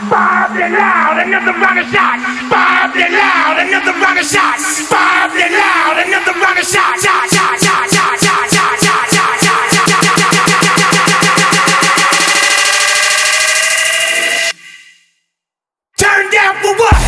Bobbed and loud, another round of shots. Bobbed and loud, another round of shots. Bobbed and loud, another round of shots. Shot, shot, shot, shot, shot, shot, shot, shot, shot, shot. Turn down for what?